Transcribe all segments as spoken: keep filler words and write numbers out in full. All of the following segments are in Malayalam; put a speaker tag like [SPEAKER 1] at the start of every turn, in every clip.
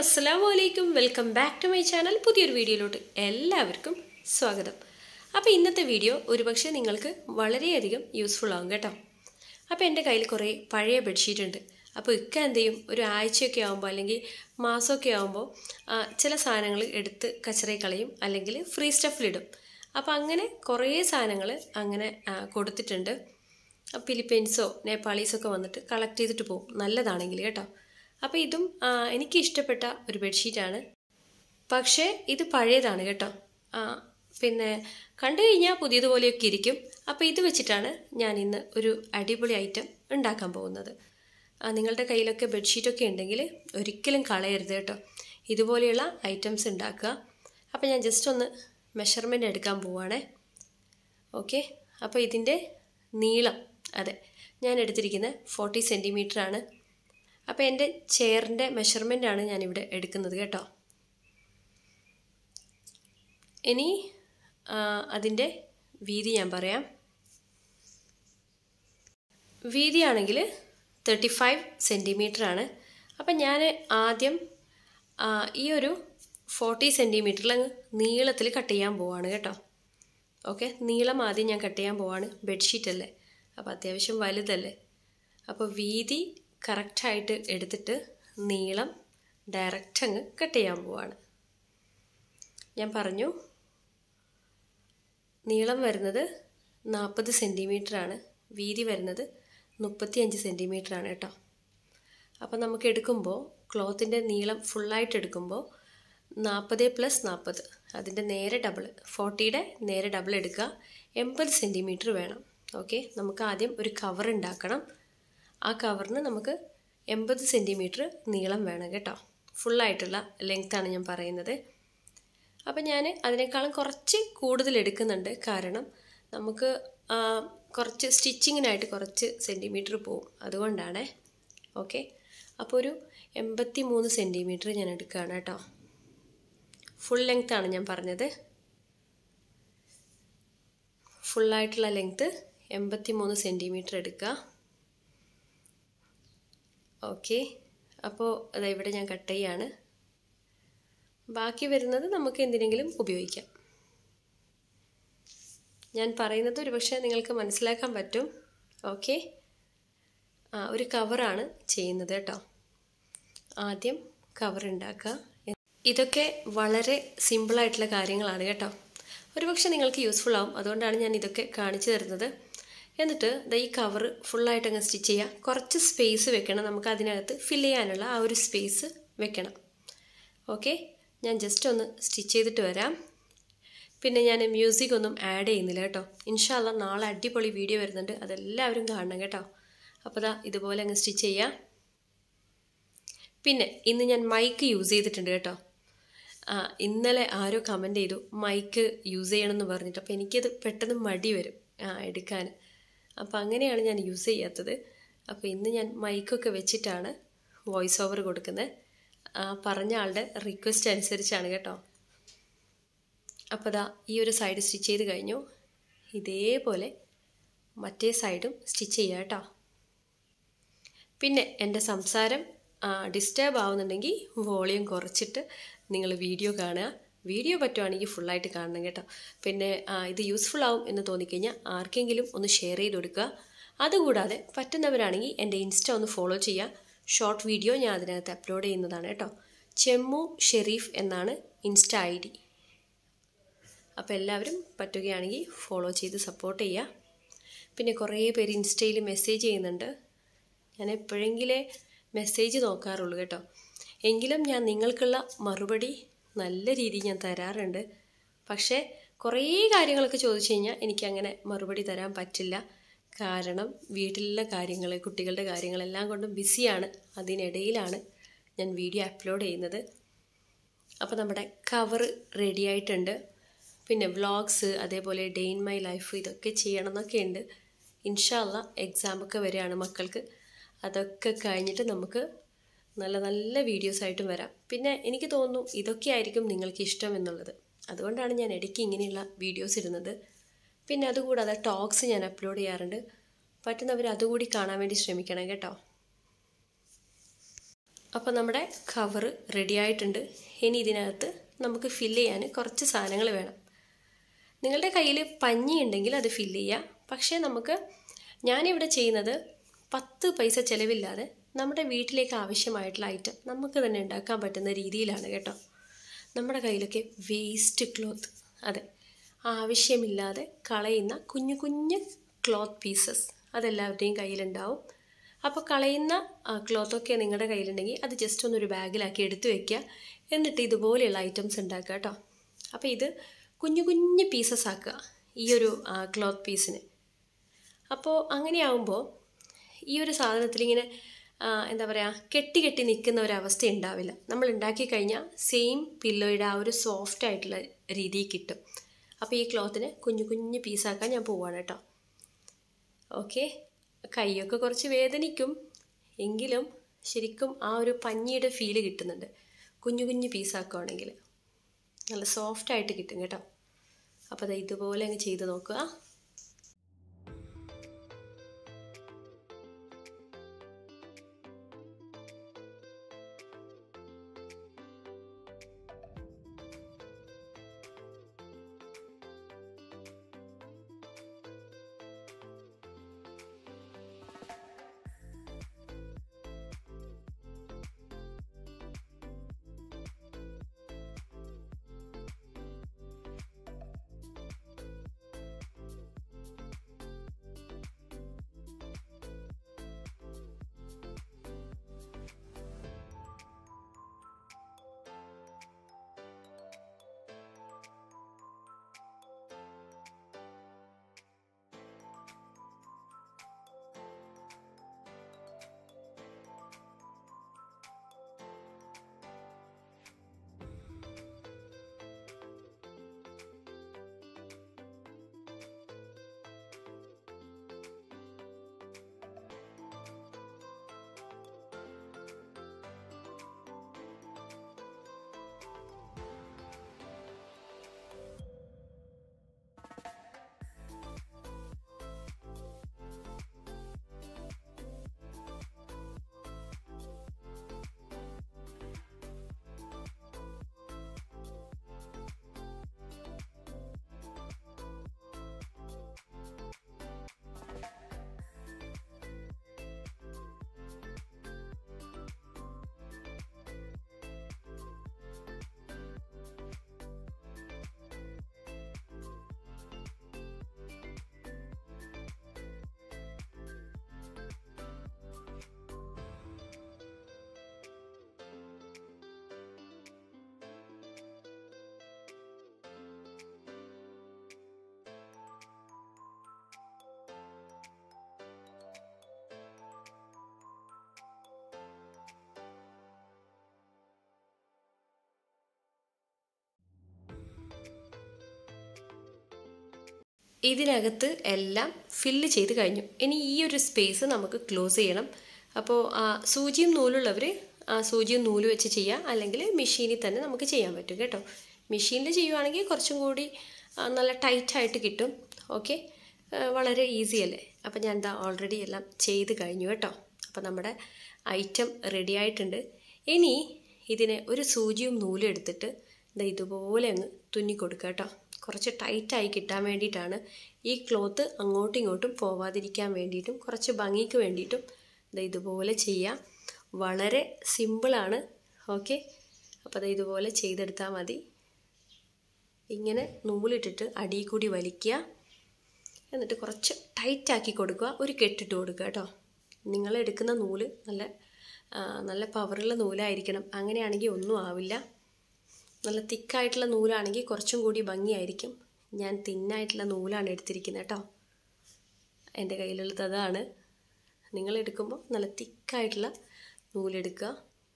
[SPEAKER 1] അസ്സലാമുഅലൈക്കും welcome back to my channel. പുതിയൊരു വീഡിയോയിലോട്ട് എല്ലാവർക്കും സ്വാഗതം. അപ്പോൾ ഇന്നത്തെ വീഡിയോ ഒരുപക്ഷെ നിങ്ങൾക്ക് വളരെയധികം യൂസ്ഫുൾ ആവും കേട്ടോ. അപ്പോൾ എൻ്റെ കയ്യിൽ കുറേ പഴയ ബെഡ്ഷീറ്റ് ഉണ്ട്. അപ്പോൾ ഇക്ക എന്ത് ചെയ്യും, ഒരു ആഴ്ചയൊക്കെ ആകുമ്പോൾ അല്ലെങ്കിൽ മാസമൊക്കെ ആകുമ്പോൾ ചില സാധനങ്ങൾ എടുത്ത് കച്ചറയിൽ കളയും, അല്ലെങ്കിൽ ഫ്രീ സ്റ്റഫിലിടും. അപ്പോൾ അങ്ങനെ കുറേ സാധനങ്ങൾ അങ്ങനെ കൊടുത്തിട്ടുണ്ട്. ഫിലിപ്പീൻസോ നേപ്പാളീസോ ഒക്കെ വന്നിട്ട് കളക്ട് ചെയ്തിട്ട് പോകും, നല്ലതാണെങ്കിൽ കേട്ടോ. അപ്പോൾ ഇതും എനിക്ക് ഇഷ്ടപ്പെട്ട ഒരു ബെഡ്ഷീറ്റാണ്. പക്ഷേ ഇത് പഴയതാണ് കേട്ടോ. പിന്നെ കണ്ടു കഴിഞ്ഞാൽ പുതിയതുപോലെയൊക്കെ ഇരിക്കും. അപ്പോൾ ഇത് വെച്ചിട്ടാണ് ഞാൻ ഇന്ന് ഒരു അടിപൊളി ഐറ്റം ഉണ്ടാക്കാൻ പോകുന്നത്. നിങ്ങളുടെ കയ്യിലൊക്കെ ബെഡ്ഷീറ്റൊക്കെ ഉണ്ടെങ്കിൽ ഒരിക്കലും കളയരുത് കേട്ടോ. ഇതുപോലെയുള്ള ഐറ്റംസ് ഉണ്ടാക്കുക. അപ്പോൾ ഞാൻ ജസ്റ്റ് ഒന്ന് മെഷർമെൻ്റ് എടുക്കാൻ പോവുകയാണേ. ഓക്കെ, അപ്പോൾ ഇതിൻ്റെ നീളം, അതെ, ഞാൻ എടുത്തിരിക്കുന്നത് ഫോർട്ടി സെൻറ്റിമീറ്റർ ആണ്. അപ്പോൾ എൻ്റെ ചെയറിൻ്റെ മെഷർമെൻ്റാണ് ഞാനിവിടെ എടുക്കുന്നത് കേട്ടോ. ഇനി അതിൻ്റെ വീതി ഞാൻ പറയാം. വീതിയാണെങ്കിൽ തേർട്ടി ഫൈവ് സെൻറ്റിമീറ്റർ ആണ്. അപ്പം ഞാൻ ആദ്യം ഈ ഒരു ഫോർട്ടി സെൻറ്റിമീറ്ററിൽ അങ്ങ് നീളത്തിൽ കട്ട് ചെയ്യാൻ പോവാണ് കേട്ടോ. ഓക്കെ, നീളം ആദ്യം ഞാൻ കട്ട് ചെയ്യാൻ പോവാണ്. ബെഡ്ഷീറ്റല്ലേ, അപ്പോൾ അത്യാവശ്യം വലുതല്ലേ. അപ്പോൾ വീതി കറക്റ്റായിട്ട് എടുത്തിട്ട് നീളം ഡയറക്റ്റ് അങ്ങ് കട്ട് ചെയ്യാൻ പോവാണ്. ഞാൻ പറഞ്ഞു നീളം വരുന്നത് നാൽപ്പത് സെൻറ്റിമീറ്റർ ആണ്, വീതി വരുന്നത് മുപ്പത്തി അഞ്ച് സെൻറ്റിമീറ്റർ ആണ് കേട്ടോ. അപ്പോൾ നമുക്ക് എടുക്കുമ്പോൾ ക്ലോത്തിൻ്റെ നീളം ഫുള്ളായിട്ട് എടുക്കുമ്പോൾ നാൽപ്പത് പ്ലസ് നാൽപ്പത്, അതിൻ്റെ നേരെ ഡബിൾ, ഫോർട്ടിയുടെ നേരെ ഡബിൾ എടുക്കുക. എൺപത് സെൻറ്റിമീറ്റർ വേണം. ഓക്കെ, നമുക്ക് ആദ്യം ഒരു കവർ ഉണ്ടാക്കണം. ആ കവറിന് നമുക്ക് എൺപത് സെൻറ്റിമീറ്റർ നീളം വേണം കേട്ടോ. ഫുള്ളായിട്ടുള്ള ലെങ്ത്താണ് ഞാൻ പറയുന്നത്. അപ്പം ഞാൻ അതിനേക്കാളും കുറച്ച് കൂടുതൽ എടുക്കുന്നുണ്ട്, കാരണം നമുക്ക് കുറച്ച് സ്റ്റിച്ചിങ്ങിനായിട്ട് കുറച്ച് സെൻറ്റിമീറ്റർ പോവും, അതുകൊണ്ടാണ്. ഓക്കെ, അപ്പോൾ ഒരു എൺപത്തി മൂന്ന് സെൻറ്റിമീറ്റർ ഞാൻ എടുക്കുകയാണ് കേട്ടോ. ഫുൾ ലെങ്ത്താണ് ഞാൻ പറഞ്ഞത്. ഫുള്ളായിട്ടുള്ള ലെങ്ത്ത് എൺപത്തി മൂന്ന് സെൻറ്റിമീറ്റർ എടുക്കുക. ഓക്കെ, അപ്പോൾ അതാ ഇവിടെ ഞാൻ കട്ട് ചെയ്യാണ്. ബാക്കി വരുന്നത് നമുക്ക് എന്തിനെങ്കിലും ഉപയോഗിക്കാം. ഞാൻ പറയുന്നത് ഒരുപക്ഷെ നിങ്ങൾക്ക് മനസ്സിലാക്കാൻ പറ്റും. ഓക്കെ, ആ ഒരു കവറാണ് ചെയ്യുന്നത് കേട്ടോ. ആദ്യം കവർ ഉണ്ടാക്കുക. ഇതൊക്കെ വളരെ സിമ്പിളായിട്ടുള്ള കാര്യങ്ങളാണ് കേട്ടോ. ഒരുപക്ഷെ നിങ്ങൾക്ക് യൂസ്ഫുൾ ആവും, അതുകൊണ്ടാണ് ഞാൻ ഇതൊക്കെ കാണിച്ചു തരുന്നത്. എന്നിട്ട് ഈ കവർ ഫുള്ളായിട്ട് അങ്ങ് സ്റ്റിച്ച് ചെയ്യുക. കുറച്ച് സ്പേസ് വെക്കണം, നമുക്ക് അതിനകത്ത് ഫില്ല് ചെയ്യാനുള്ള ആ ഒരു സ്പേസ് വെക്കണം. ഓക്കെ, ഞാൻ ജസ്റ്റ് ഒന്ന് സ്റ്റിച്ച് ചെയ്തിട്ട് വരാം. പിന്നെ ഞാൻ മ്യൂസിക് ഒന്നും ആഡ് ചെയ്യുന്നില്ല കേട്ടോ. ഇൻഷാ അല്ലാ നാളെ അടിപൊളി വീഡിയോ വരുന്നുണ്ട്, അതെല്ലാവരും കാണണം കേട്ടോ. അപ്പോൾ ദാ ഇതുപോലെ അങ്ങ് സ്റ്റിച്ച് ചെയ്യാം. പിന്നെ ഇന്ന് ഞാൻ മൈക്ക് യൂസ് ചെയ്തിട്ടുണ്ട് കേട്ടോ. ആ ഇന്നലെ ആരോ കമൻറ്റ് ചെയ്തു മൈക്ക് യൂസ് ചെയ്യണമെന്ന് പറഞ്ഞിട്ട്. അപ്പോൾ എനിക്കത് പെട്ടെന്ന് മടി വരും ആ എടുക്കാൻ. അപ്പോൾ അങ്ങനെയാണ് ഞാൻ യൂസ് ചെയ്യാത്തത്. അപ്പോൾ ഇന്ന് ഞാൻ മൈക്കൊക്കെ വെച്ചിട്ടാണ് വോയിസ് ഓവർ കൊടുക്കുന്നത്. പറഞ്ഞ ആളുടെ റിക്വസ്റ്റ് അനുസരിച്ചാണ് കേട്ടോ. അപ്പോൾ ദാ ഈ ഒരു സൈഡ് സ്റ്റിച്ച് ചെയ്ത് കഴിഞ്ഞു. ഇതേപോലെ മറ്റേ സൈഡും സ്റ്റിച്ച് ചെയ്യുക കേട്ടോ. പിന്നെ എൻ്റെ സംസാരം ഡിസ്റ്റർബ് ആവുന്നുണ്ടെങ്കിൽ വോളിയം കുറച്ചിട്ട് നിങ്ങൾ വീഡിയോ കാണുക. വീഡിയോ പറ്റുവാണെങ്കിൽ ഫുള്ളായിട്ട് കാണണം കേട്ടോ. പിന്നെ ഇത് യൂസ്ഫുൾ ആവും എന്ന് തോന്നിക്കഴിഞ്ഞാൽ ആർക്കെങ്കിലും ഒന്ന് ഷെയർ ചെയ്ത് കൊടുക്കുക. അതുകൂടാതെ പറ്റുന്നവരാണെങ്കിൽ എൻ്റെ ഇൻസ്റ്റ ഒന്ന് ഫോളോ ചെയ്യുക. ഷോർട്ട് വീഡിയോ ഞാൻ അതിനകത്ത് അപ്ലോഡ് ചെയ്യുന്നതാണ് കേട്ടോ. ചെമ്മു ഷെരീഫ് എന്നാണ് ഇൻസ്റ്റ ഐ ഡി. അപ്പോൾ എല്ലാവരും പറ്റുകയാണെങ്കിൽ ഫോളോ ചെയ്ത് സപ്പോർട്ട് ചെയ്യുക. പിന്നെ കുറേ പേര് ഇൻസ്റ്റയിൽ മെസ്സേജ് ചെയ്യുന്നുണ്ട്. ഞാൻ എപ്പോഴെങ്കിലേ മെസ്സേജ് നോക്കാറുള്ളൂ കേട്ടോ. എങ്കിലും ഞാൻ നിങ്ങൾക്കുള്ള മറുപടി നല്ല രീതിയിൽ ഞാൻ തരാറുണ്ട്. പക്ഷേ കുറേ കാര്യങ്ങളൊക്കെ ചോദിച്ചു കഴിഞ്ഞാൽ എനിക്കങ്ങനെ മറുപടി തരാൻ പറ്റില്ല. കാരണം വീട്ടിലുള്ള കാര്യങ്ങൾ, കുട്ടികളുടെ കാര്യങ്ങളെല്ലാം കൊണ്ടും ബിസിയാണ്. അതിനിടയിലാണ് ഞാൻ വീഡിയോ അപ്ലോഡ് ചെയ്യുന്നത്. അപ്പോൾ നമ്മുടെ കവർ റെഡി ആയിട്ടുണ്ട്. പിന്നെ വ്ളോഗ്സ്, അതേപോലെ ഡേ ഇൻ മൈ ലൈഫ്, ഇതൊക്കെ ചെയ്യണം എന്നൊക്കെ ഉണ്ട്. ഇൻഷാ അല്ലാ എക്സാമൊക്കെ വരികയാണ് മക്കൾക്ക്. അതൊക്കെ കഴിഞ്ഞിട്ട് നമുക്ക് നല്ല നല്ല വീഡിയോസായിട്ടും വരാം. പിന്നെ എനിക്ക് തോന്നുന്നു ഇതൊക്കെ ആയിരിക്കും നിങ്ങൾക്ക് ഇഷ്ടം എന്നുള്ളത്. അതുകൊണ്ടാണ് ഞാൻ ഇടയ്ക്ക് ഇങ്ങനെയുള്ള വീഡിയോസ് ഇടുന്നത്. പിന്നെ അതുകൂടാതെ ടോക്സ് ഞാൻ അപ്ലോഡ് ചെയ്യാറുണ്ട്. പറ്റുന്നവർ അതുകൂടി കാണാൻ വേണ്ടി ശ്രമിക്കണം കേട്ടോ. അപ്പോൾ നമ്മുടെ കവർ റെഡി ആയിട്ടുണ്ട്. ഇനി ഇതിനകത്ത് നമുക്ക് ഫില്ല് ചെയ്യാൻ കുറച്ച് സാധനങ്ങൾ വേണം. നിങ്ങളുടെ കയ്യിൽ പഞ്ഞി ഉണ്ടെങ്കിൽ അത് ഫില്ല് ചെയ്യുക. പക്ഷേ നമുക്ക് ഞാനിവിടെ ചെയ്യുന്നത് പത്ത് പൈസ ചിലവില്ലാതെ നമ്മുടെ വീട്ടിലേക്ക് ആവശ്യമായിട്ടുള്ള ഐറ്റം നമുക്ക് തന്നെ ഉണ്ടാക്കാൻ പറ്റുന്ന രീതിയിലാണ് കേട്ടോ. നമ്മുടെ കയ്യിലൊക്കെ വേസ്റ്റ് ക്ലോത്ത്, അതെ, ആവശ്യമില്ലാതെ കളയുന്ന കുഞ്ഞു കുഞ്ഞു ക്ലോത്ത് പീസസ് അതെല്ലാവരുടെയും കയ്യിലുണ്ടാവും. അപ്പോൾ കളയുന്ന ക്ലോത്തൊക്കെ നിങ്ങളുടെ കയ്യിലുണ്ടെങ്കിൽ അത് ജസ്റ്റ് ഒന്നൊരു ബാഗിലാക്കി എടുത്തു വയ്ക്കുക. എന്നിട്ട് ഇതുപോലെയുള്ള ഐറ്റംസ് ഉണ്ടാക്കുക കേട്ടോ. അപ്പോൾ ഇത് കുഞ്ഞു കുഞ്ഞു പീസസ് ആക്കുക ഈ ഒരു ക്ലോത്ത് പീസിന്. അപ്പോൾ അങ്ങനെയാവുമ്പോൾ ഈ ഒരു സാധനത്തിൽ ഇങ്ങനെ എന്താ പറയുക, കെട്ടി കെട്ടി നിൽക്കുന്ന ഒരവസ്ഥ ഉണ്ടാവില്ല. നമ്മൾ ഉണ്ടാക്കി കഴിഞ്ഞാൽ സെയിം പില്ലോയുടെ ആ ഒരു സോഫ്റ്റ് ആയിട്ടുള്ള രീതിയിൽ കിട്ടും. അപ്പോൾ ഈ ക്ലോത്തിനെ കുഞ്ഞു കുഞ്ഞു പീസാക്കാൻ ഞാൻ പോവാണ് കേട്ടോ. ഓക്കെ, കൈയൊക്കെ കുറച്ച് വേദനിക്കും എങ്കിലും ശരിക്കും ആ ഒരു പഞ്ഞിയുടെ ഫീല് കിട്ടുന്നുണ്ട്. കുഞ്ഞു കുഞ്ഞു പീസാക്കുകയാണെങ്കിൽ നല്ല സോഫ്റ്റായിട്ട് കിട്ടും കേട്ടോ. അപ്പോൾ അത് ഇതുപോലെ അങ്ങ് ചെയ്ത് നോക്കുക. ഇതിനകത്ത് എല്ലാം ഫില്ല് ചെയ്ത് കഴിഞ്ഞു. ഇനി ഈ ഒരു സ്പേസ് നമുക്ക് ക്ലോസ് ചെയ്യണം. അപ്പോൾ സൂചിയും നൂലുള്ളവർ സൂചിയും നൂല് വെച്ച് ചെയ്യാം, അല്ലെങ്കിൽ മെഷീനിൽ തന്നെ നമുക്ക് ചെയ്യാൻ പറ്റും കേട്ടോ. മെഷീനിൽ ചെയ്യുവാണെങ്കിൽ കുറച്ചും കൂടി നല്ല ടൈറ്റായിട്ട് കിട്ടും. ഓക്കെ, വളരെ ഈസി അല്ലേ. അപ്പോൾ ഞാൻ എന്താ ഓൾറെഡി എല്ലാം ചെയ്ത് കഴിഞ്ഞു കേട്ടോ. അപ്പോൾ നമ്മുടെ ഐറ്റം റെഡി ആയിട്ടുണ്ട്. ഇനി ഇതിനെ ഒരു സൂചിയും നൂലും എടുത്തിട്ട് ഇത് ഇതുപോലെ അങ്ങ് തുന്നി കൊടുക്കുക കേട്ടോ. കുറച്ച് ടൈറ്റായി കിട്ടാൻ വേണ്ടിയിട്ടാണ്. ഈ ക്ലോത്ത് അങ്ങോട്ടും ഇങ്ങോട്ടും പോവാതിരിക്കാൻ വേണ്ടിയിട്ടും കുറച്ച് ഭംഗിക്ക് വേണ്ടിയിട്ടും ഇത് ഇതുപോലെ ചെയ്യാം. വളരെ സിമ്പിളാണ്. ഓക്കെ, അപ്പോൾ അത് ഇതുപോലെ ചെയ്തെടുത്താൽ മതി. ഇങ്ങനെ നൂലിട്ടിട്ട് അടിയിൽ കൂടി വലിക്കുക, എന്നിട്ട് കുറച്ച് ടൈറ്റാക്കി കൊടുക്കുക, ഒരു കെട്ടിട്ട് കൊടുക്കുക കേട്ടോ. നിങ്ങൾ എടുക്കുന്ന നൂല് നല്ല നല്ല പവറുള്ള നൂലായിരിക്കണം. അങ്ങനെയാണെങ്കിൽ ഒന്നും ആവില്ല. നല്ല തിക്കായിട്ടുള്ള നൂലാണെങ്കിൽ കുറച്ചും കൂടി ഭംഗിയായിരിക്കും. ഞാൻ തിന്നായിട്ടുള്ള നൂലാണ് എടുത്തിരിക്കുന്നത് കേട്ടോ. എൻ്റെ കയ്യിലുള്ളത് അതാണ്. നിങ്ങൾ എടുക്കുമ്പോൾ നല്ല തിക്കായിട്ടുള്ള നൂലെടുക്കുക.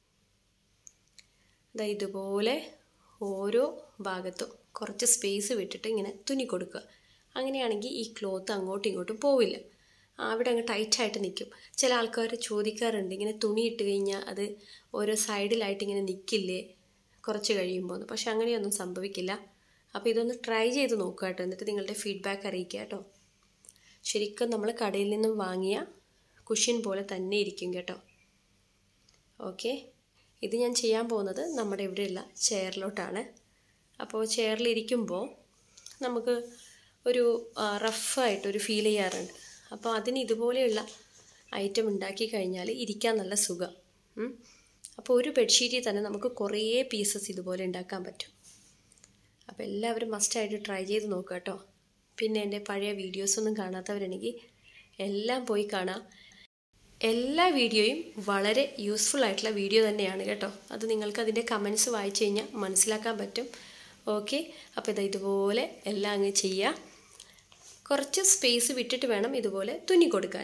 [SPEAKER 1] അതാ ഇതുപോലെ ഓരോ ഭാഗത്തും കുറച്ച് സ്പേസ് വിട്ടിട്ട് ഇങ്ങനെ തുന്നി കൊടുക്കുക. അങ്ങനെയാണെങ്കിൽ ഈ ക്ലോത്ത് അങ്ങോട്ടും ഇങ്ങോട്ടും പോവില്ല, അവിടെ അങ്ങ് ടൈറ്റായിട്ട് നിൽക്കും. ചില ആൾക്കാർ ചോദിക്കാറുണ്ട്, ഇങ്ങനെ തുണി ഇട്ട് കഴിഞ്ഞാൽ അത് ഓരോ സൈഡിലായിട്ട് ഇങ്ങനെ നിൽക്കില്ലേ കുറച്ച് കഴിയുമ്പോൾ എന്ന്. പക്ഷെ അങ്ങനെയൊന്നും സംഭവിക്കില്ല. അപ്പോൾ ഇതൊന്ന് ട്രൈ ചെയ്ത് നോക്കുക കേട്ടോ. എന്നിട്ട് നിങ്ങളുടെ ഫീഡ്ബാക്ക് അറിയിക്കുക കേട്ടോ. ശരിക്കും നമ്മൾ കടയിൽ നിന്നും വാങ്ങിയ കുഷ്യൻ പോലെ തന്നെ ഇരിക്കും കേട്ടോ. ഓക്കെ, ഇത് ഞാൻ ചെയ്യാൻ പോകുന്നത് നമ്മുടെ ഇവിടെയുള്ള ചെയറിലോട്ടാണ്. അപ്പോൾ ചെയറിലിരിക്കുമ്പോൾ നമുക്ക് ഒരു റഫായിട്ടൊരു ഫീൽ ചെയ്യാറുണ്ട്. അപ്പോൾ അതിന് ഇതുപോലെയുള്ള ഐറ്റം ഉണ്ടാക്കി കഴിഞ്ഞാൽ ഇരിക്കാൻ നല്ല സുഖം. അപ്പോൾ ഒരു ബെഡ്ഷീറ്റിൽ തന്നെ നമുക്ക് കുറേ പീസസ് ഇതുപോലെ ഉണ്ടാക്കാൻ പറ്റും. അപ്പോൾ എല്ലാവരും മസ്റ്റായിട്ട് ട്രൈ ചെയ്ത് നോക്കുക കേട്ടോ. പിന്നെ എൻ്റെ പഴയ വീഡിയോസൊന്നും കാണാത്തവരുണ്ടെങ്കിൽ എല്ലാം പോയി കാണാം. എല്ലാ വീഡിയോയും വളരെ യൂസ്ഫുൾ ആയിട്ടുള്ള വീഡിയോ തന്നെയാണ് കേട്ടോ. അത് നിങ്ങൾക്ക് അതിൻ്റെ കമൻസ് വായിച്ചു കഴിഞ്ഞാൽ മനസ്സിലാക്കാൻ പറ്റും. ഓക്കെ, അപ്പോൾ ഇത് ഇതുപോലെ എല്ലാം അങ്ങ് ചെയ്യുക. കുറച്ച് സ്പേസ് വിട്ടിട്ട് വേണം ഇതുപോലെ തുന്നി കൊടുക്കാൻ.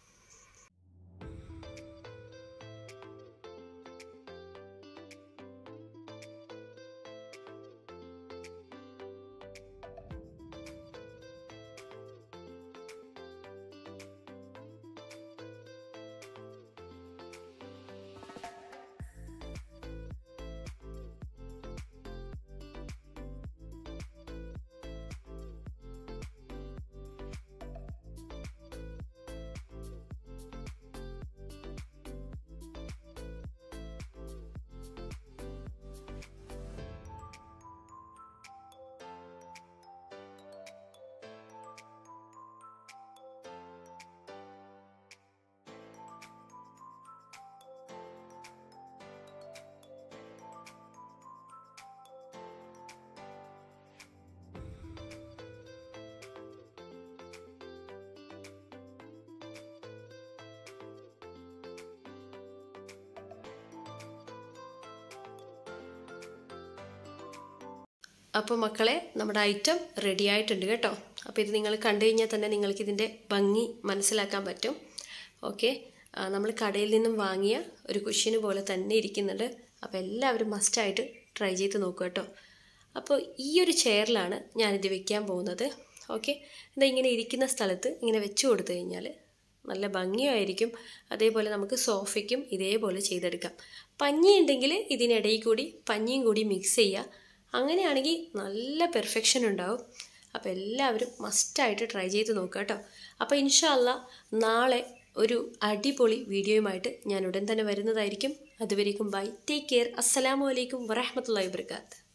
[SPEAKER 1] അപ്പോൾ മക്കളെ, നമ്മുടെ ഐറ്റം റെഡി ആയിട്ടുണ്ട് കേട്ടോ. അപ്പോൾ ഇത് നിങ്ങൾ കണ്ടു കഴിഞ്ഞാൽ തന്നെ നിങ്ങൾക്ക് ഇതിൻ്റെ ഭംഗി മനസ്സിലാക്കാൻ പറ്റും. ഓക്കെ, നമ്മൾ കടയിൽ നിന്നും വാങ്ങിയ ഒരു കുഷ്യന് പോലെ തന്നെ ഇരിക്കുന്നുണ്ട്. അപ്പോൾ എല്ലാവരും മസ്റ്റായിട്ട് ട്രൈ ചെയ്ത് നോക്കുക കേട്ടോ. അപ്പോൾ ഈ ഒരു ചെയറിലാണ് ഞാനിത് വെക്കാൻ പോകുന്നത്. ഓക്കെ, ഇത് ഇങ്ങനെ ഇരിക്കുന്ന സ്ഥലത്ത് ഇങ്ങനെ വെച്ച് കൊടുത്തു കഴിഞ്ഞാൽ നല്ല ഭംഗിയായിരിക്കും. അതേപോലെ നമുക്ക് സോഫയ്ക്കും ഇതേപോലെ ചെയ്തെടുക്കാം. പഞ്ഞി ഉണ്ടെങ്കിൽ ഇതിനിടയിൽ കൂടി പഞ്ഞിയും കൂടി മിക്സ് ചെയ്യുക. അങ്ങനെയാണെങ്കിൽ നല്ല പെർഫെക്ഷൻ ഉണ്ടാവും. അപ്പോൾ എല്ലാവരും മസ്റ്റായിട്ട് ട്രൈ ചെയ്ത് നോക്കുക കേട്ടോ. അപ്പോൾ ഇൻഷാ അല്ലാഹ് നാളെ ഒരു അടിപൊളി വീഡിയോയുമായിട്ട് ഞാൻ ഉടൻ തന്നെ വരുന്നതായിരിക്കും. അതുവരേക്കും ബൈ, ടേക്ക് കെയർ, അസ്സലാമു അലൈക്കും വറഹ്മത്തുള്ളാഹി വബറകാതുഹു.